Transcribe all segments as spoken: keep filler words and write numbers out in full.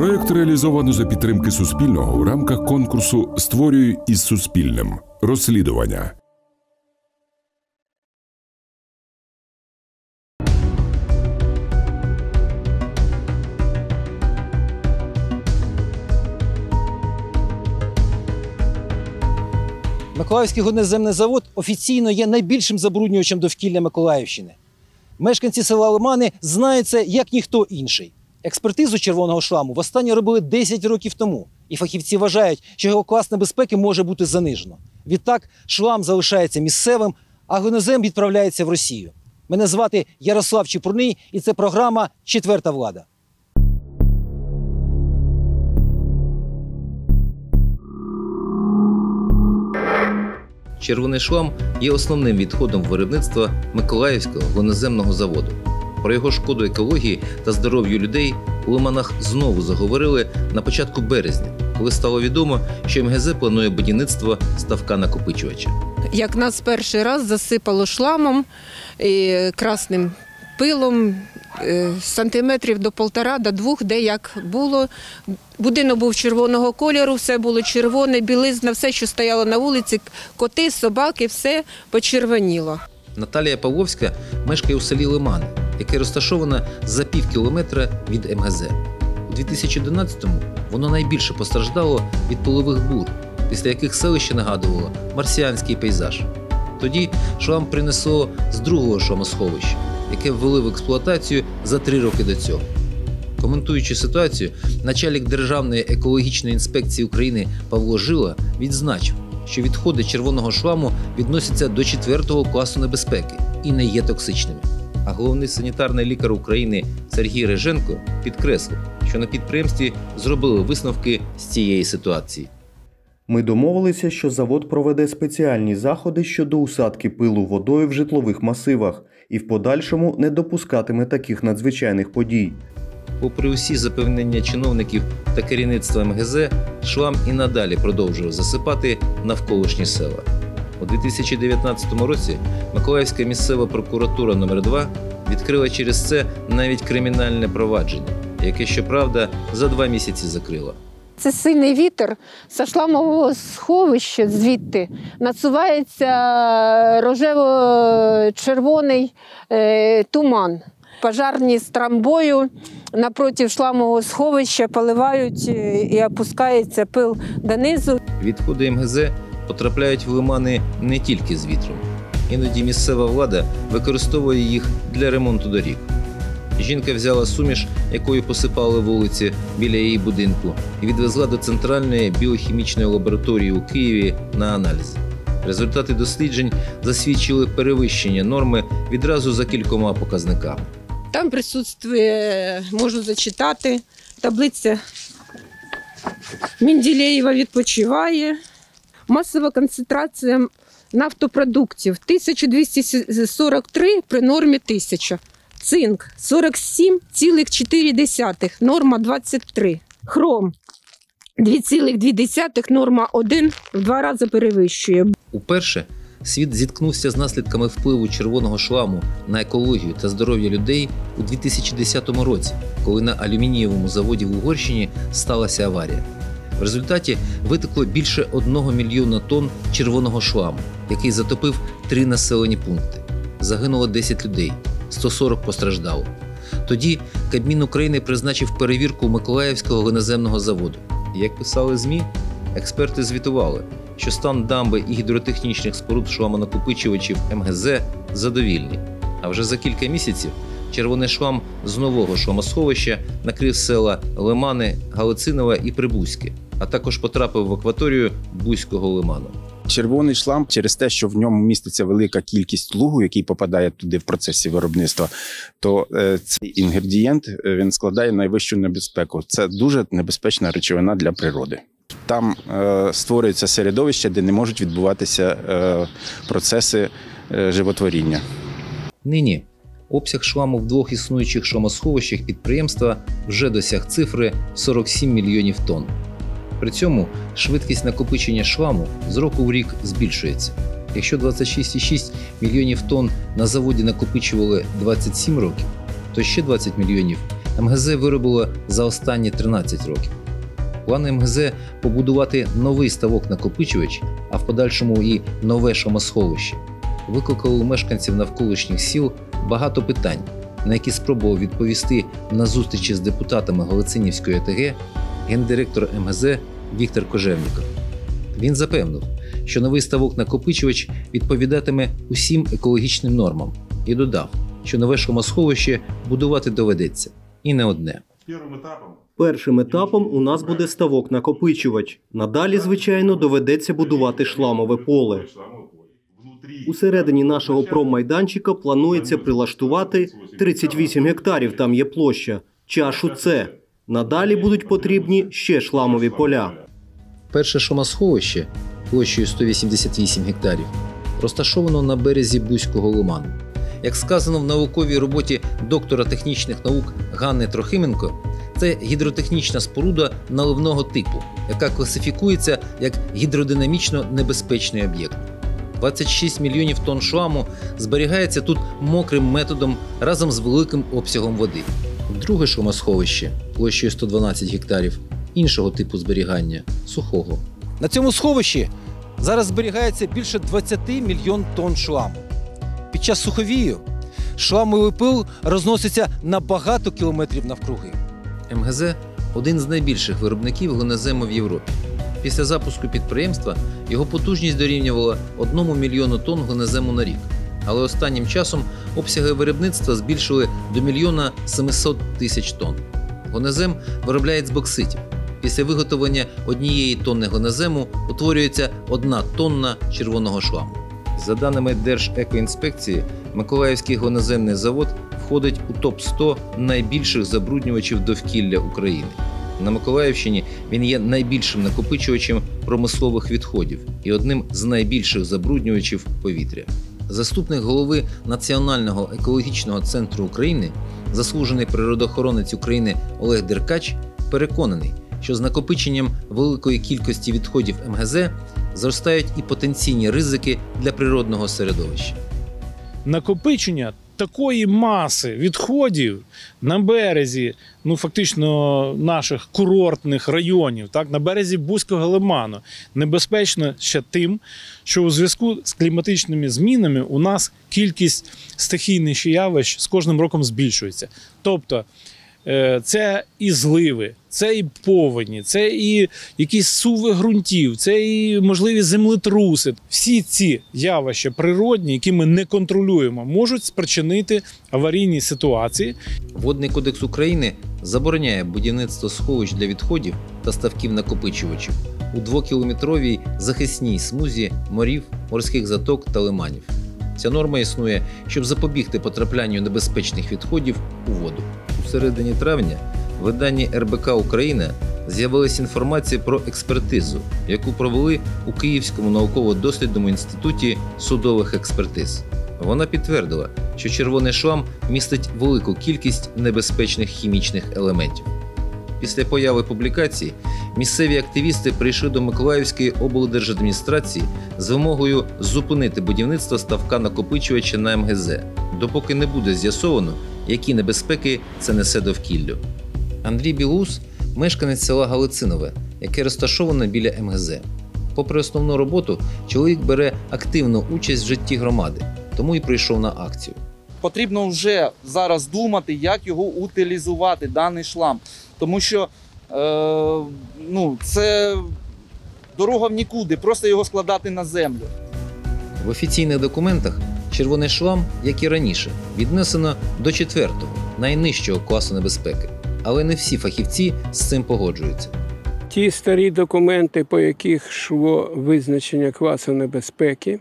Проєкт реалізовано за підтримки Суспільного в рамках конкурсу «Створюй із Суспільним. Розслідування». Миколаївський гудноземний завод офіційно є найбільшим забруднювачем довкілля Миколаївщини. Мешканці села Лимани знають це як ніхто інший. Експертизу червоного шламу востаннє робили десять років тому. І фахівці вважають, що його клас небезпеки може бути занижено. Відтак, шлам залишається місцевим, а гуднозем відправляється в Росію. Мене звати Ярослав Чепурний, і це програма «Четверта влада». Червоний шлам є основним відходом виробництва Миколаївського гудноземного заводу. Про його шкоду екології та здоров'ю людей у Лиманах знову заговорили на початку березня, коли стало відомо, що ем ге зет планує будівництво ставка накопичувача. Як нас перший раз засипало шламом, і красним пилом, сантиметрів до полтора, до двох, де як було. Будинок був червоного кольору, все було червоне, білизна, все, що стояло на вулиці, коти, собаки, все почервоніло. Наталія Павловська мешкає у селі Лимани, яке розташоване за пів кілометра від ем ге зет. У дві тисячі одинадцятому воно найбільше постраждало від пилових бур, після яких селище нагадувало марсіанський пейзаж. Тоді шлам принесло з другого шламосховища, яке ввели в експлуатацію за три роки до цього. Коментуючи ситуацію, начальник Державної екологічної інспекції України Павло Жила відзначив, що відходи червоного шламу відносяться до четвертого класу небезпеки і не є токсичними. А головний санітарний лікар України Сергій Реженко підкреслив, що на підприємстві зробили висновки з цієї ситуації. Ми домовилися, що завод проведе спеціальні заходи щодо усадки пилу водою в житлових масивах і в подальшому не допускатиме таких надзвичайних подій. Попри усі запевнення чиновників та керівництва ем ге зет, шлам і надалі продовжував засипати навколишні села. У дві тисячі дев'ятнадцятому році Миколаївська місцева прокуратура номер два відкрила через це навіть кримінальне провадження, яке, щоправда, за два місяці закрила. Це сильний вітер, з шламового сховища звідти насувається рожево-червоний е, туман. Пожарні з трамбою напроти шламового сховища поливають і опускається пил донизу. Відходи ем ге зет потрапляють в Лимани не тільки з вітром. Іноді місцева влада використовує їх для ремонту доріг. Жінка взяла суміш, якою посипали вулиці біля її будинку, і відвезла до Центральної біохімічної лабораторії у Києві на аналіз. Результати досліджень засвідчили перевищення норми відразу за кількома показниками. Там присутствує, можу зачитати, таблиця Менделєєва відпочиває. Масова концентрація нафтопродуктів тисяча двісті сорок три при нормі тисяча. Цинк сорок сім цілих чотири десятих, норма двадцять три. Хром два цілих дві десятих, норма один, в два рази перевищує. Уперше світ зіткнувся з наслідками впливу червоного шламу на екологію та здоров'я людей у дві тисячі десятому році, коли на алюмінієвому заводі в Угорщині сталася аварія. В результаті витекло більше одного мільйона тонн червоного шламу, який затопив три населені пункти. Загинуло десять людей, сто сорок постраждало. Тоді Кабмін України призначив перевірку Миколаївського гудноземного заводу. Як писали ЗМІ, експерти звітували, що стан дамби і гідротехнічних споруд шламонакопичувачів ем ге зет задовільний. А вже за кілька місяців червоний шлам з нового шламосховища накрив села Лимани, Галицинове і Прибузьке, а також потрапив в акваторію Бузького лиману. Червоний шлам через те, що в ньому міститься велика кількість лугу, який попадає туди в процесі виробництва, то е, цей інгредієнт він складає найвищу небезпеку. Це дуже небезпечна речовина для природи. Там е, створюється середовище, де не можуть відбуватися е, процеси е, животворіння. Нині обсяг шламу в двох існуючих шламосховищах підприємства вже досяг цифри сорок сім мільйонів тонн. При цьому швидкість накопичення шламу з року в рік збільшується. Якщо двадцять шість цілих шість мільйонів тонн на заводі накопичували двадцять сім років, то ще двадцять мільйонів ем ге зет виробило за останні тринадцять років. Плани ем ге зет побудувати новий ставок-накопичувач, а в подальшому і нове шумосховище, викликали у мешканців навколишніх сіл багато питань, на які спробував відповісти на зустрічі з депутатами Галицинівської о те ге гендиректор ем ге зет Віктор Кожевніков. Він запевнив, що новий ставок-накопичувач відповідатиме усім екологічним нормам і додав, що нове шумосховище будувати доведеться. І не одне. Першим етапом у нас буде ставок-накопичувач. Надалі, звичайно, доведеться будувати шламове поле. Усередині нашого проммайданчика планується прилаштувати тридцять вісім гектарів, там є площа, чашу С. Надалі будуть потрібні ще шламові поля. Перше шумосховище площею сто вісімдесят вісім гектарів розташовано на березі Бузького лиману. Як сказано в науковій роботі доктора технічних наук Ганни Трохименко, це гідротехнічна споруда наливного типу, яка класифікується як гідродинамічно небезпечний об'єкт. двадцять шість мільйонів тонн шламу зберігається тут мокрим методом разом з великим обсягом води. Друге шумосховище площею сто дванадцять гектарів іншого типу зберігання – сухого. На цьому сховищі зараз зберігається більше двадцять мільйон тонн шламу. Під час суховію шламовий пил розноситься на багато кілометрів навкруги. ем ге зет – один з найбільших виробників глинозему в Європі. Після запуску підприємства його потужність дорівнювала одному мільйону тонн глинозему на рік. Але останнім часом обсяги виробництва збільшили до мільйона сімсот тисяч тонн. Глинозем виробляють з бокситів. Після виготовлення однієї тонни глинозему утворюється одна тонна червоного шламу. За даними Держекоінспекції, Миколаївський глиноземний завод входить у топ сто найбільших забруднювачів довкілля України. На Миколаївщині він є найбільшим накопичувачем промислових відходів і одним з найбільших забруднювачів повітря. Заступник голови Національного екологічного центру України, заслужений природоохоронець України Олег Деркач, переконаний, що з накопиченням великої кількості відходів ем ге зет зростають і потенційні ризики для природного середовища. Накопичення такої маси відходів на березі, ну фактично наших курортних районів, так, на березі Бузького лиману, небезпечно ще тим, що у зв'язку з кліматичними змінами у нас кількість стихійних явищ з кожним роком збільшується. Тобто це і зливи, це і повені, це і якісь суви ґрунтів, це і можливі землетруси. Всі ці явища природні, які ми не контролюємо, можуть спричинити аварійні ситуації. Водний кодекс України забороняє будівництво сховищ для відходів та ставків-накопичувачів у двокілометровій захисній смузі морів, морських заток та лиманів. Ця норма існує, щоб запобігти потраплянню небезпечних відходів у воду. У середині травня в виданні ер бе ка «Україна» з'явилася інформація про експертизу, яку провели у Київському науково-дослідному інституті судових експертиз. Вона підтвердила, що червоний шлам містить велику кількість небезпечних хімічних елементів. Після появи публікації місцеві активісти прийшли до Миколаївської облдержадміністрації з вимогою зупинити будівництво ставка-накопичувача на ем ге зет, допоки не буде з'ясовано, які небезпеки це несе довкіллю. Андрій Білоус – мешканець села Галицинове, яке розташоване біля ем ге зет. Попри основну роботу, чоловік бере активну участь в житті громади, тому і прийшов на акцію. Потрібно вже зараз думати, як його утилізувати, даний шлам. Тому що е, ну, це дорога в нікуди, просто його складати на землю. В офіційних документах червоний шлам, як і раніше, віднесено до четвертого, найнижчого класу небезпеки. Але не всі фахівці з цим погоджуються. Ті старі документи, по яких йшло визначення класу небезпеки,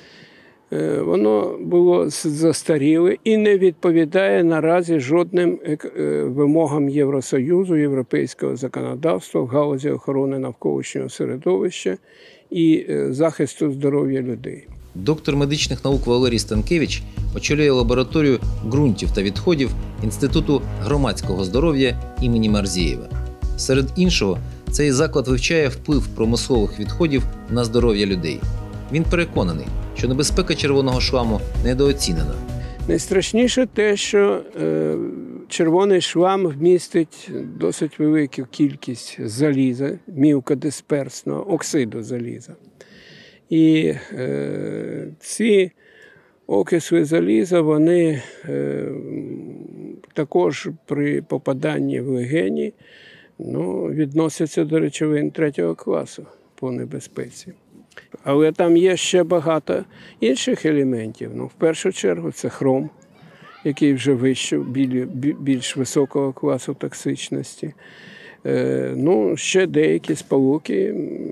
воно було застаріле і не відповідає наразі жодним вимогам Євросоюзу, європейського законодавства в галузі охорони навколишнього середовища і захисту здоров'я людей. Доктор медичних наук Валерій Станкевич очолює лабораторію ґрунтів та відходів Інституту громадського здоров'я імені Марзієва. Серед іншого, цей заклад вивчає вплив промислових відходів на здоров'я людей. Він переконаний, що небезпека червоного шламу недооцінена. Найстрашніше те, що е, червоний шлам вмістить досить велику кількість заліза, мілкодисперсного оксиду заліза. І е, ці окиси заліза, вони е, також при попаданні в легені ну, відносяться до речовин третього класу по небезпеці. Але там є ще багато інших елементів. Ну, в першу чергу це хром, який вже вище, більш високого класу токсичності. Е, ну, ще деякі сполуки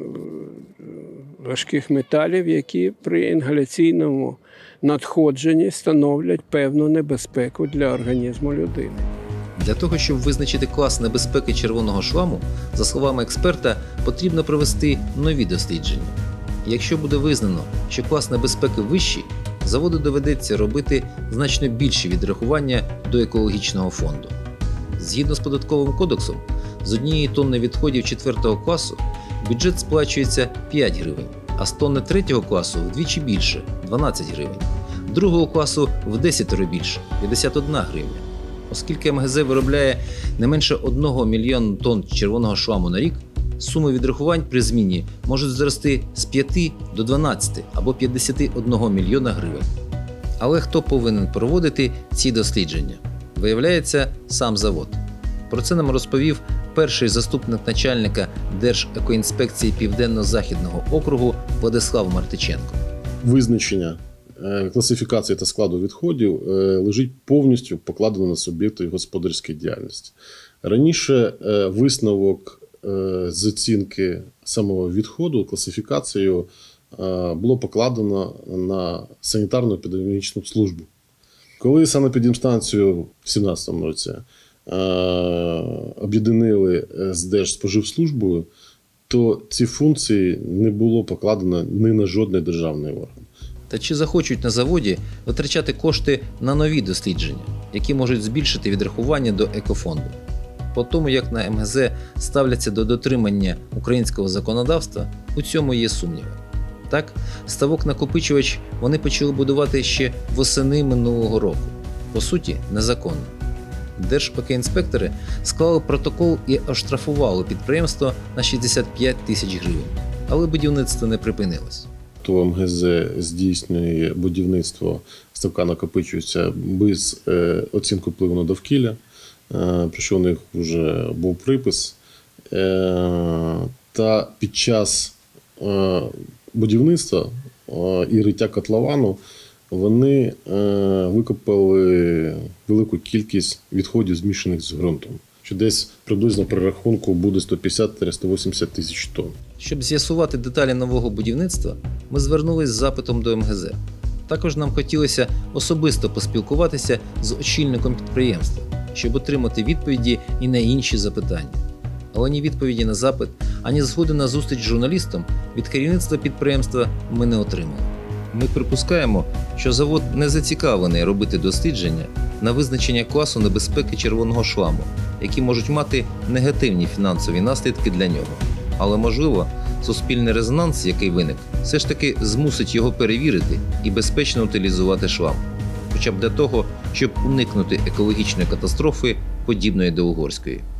важких металів, які при інгаляційному надходженні становлять певну небезпеку для організму людини. Для того, щоб визначити клас небезпеки червоного шламу, за словами експерта, потрібно провести нові дослідження. Якщо буде визнано, що клас небезпеки вищий, заводу доведеться робити значно більші відрахування до екологічного фонду. Згідно з податковим кодексом, з однієї тонни відходів четвертого класу бюджет сплачується п'ять гривень, а з тонни третього класу вдвічі більше – дванадцять гривень, другого класу в десятеро більше – п'ятдесят одна гривня. Оскільки ем ге зет виробляє не менше одного мільйона тонн червоного шламу на рік, суми відрахувань при зміні можуть зрости з п'яти до дванадцяти або п'ятдесяти одного мільйона гривень. Але хто повинен проводити ці дослідження? Виявляється, сам завод. Про це нам розповів перший заступник начальника Держекоінспекції Південно-Західного округу Владислав Мартиченко. Визначення класифікації та складу відходів лежить повністю покладено на суб'єкти господарської діяльності. Раніше висновок з оцінки самого відходу, класифікацію було покладено на санітарно-епідеміологічну службу. Коли санепідемстанцію в дві тисячі сімнадцятому році об'єднали з Держспоживслужбою, то ці функції не було покладено ні на жодний державний орган. Та чи захочуть на заводі витрачати кошти на нові дослідження, які можуть збільшити відрахування до екофонду? По тому, як на ем ге зет ставляться до дотримання українського законодавства, у цьому є сумніви. Так, ставок-накопичувач вони почали будувати ще восени минулого року. По суті, незаконно. Держекоінспектори склали протокол і оштрафували підприємство на шістдесят п'ять тисяч гривень. Але будівництво не припинилось. То ем ге зет здійснює будівництво ставка накопичується без е, оцінки впливу на довкілля, е, про що у них вже був припис. Е, та під час е, будівництва е, і риття котловану вони е, викопали велику кількість відходів, змішаних з ґрунтом, що десь приблизно при рахунку буде сто п'ятдесят - сто вісімдесят тисяч тонн. Щоб з'ясувати деталі нового будівництва, ми звернулись з запитом до ем ге зет. Також нам хотілося особисто поспілкуватися з очільником підприємства, щоб отримати відповіді і на інші запитання. Але ні відповіді на запит, ані згоди на зустріч з журналістом від керівництва підприємства ми не отримали. Ми припускаємо, що завод не зацікавлений робити дослідження на визначення класу небезпеки червоного шламу, які можуть мати негативні фінансові наслідки для нього. Але, можливо, суспільний резонанс, який виник, все ж таки змусить його перевірити і безпечно утилізувати шлам. Хоча б для того, щоб уникнути екологічної катастрофи, подібної до угорської.